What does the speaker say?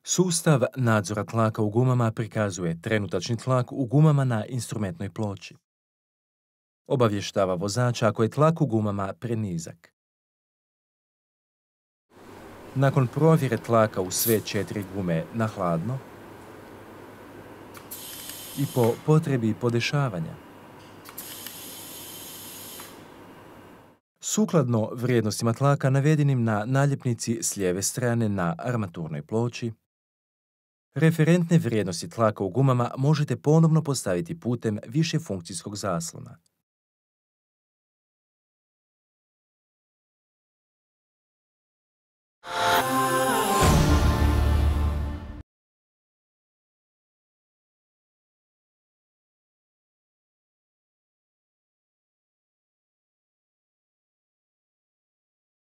Sustav nadzora tlaka u gumama prikazuje trenutačni tlak u gumama na instrumentnoj ploči. Obavještava vozača ako je tlak u gumama prenizak. Nakon provjere tlaka u sve 4 gume na hladno i po potrebi podešavanja, sukladno vrijednostima tlaka navedenim na naljepnici s lijeve strane na armaturnoj ploči, referentne vrijednosti tlaka u gumama možete ponovno postaviti putem višefunkcijskog zaslona.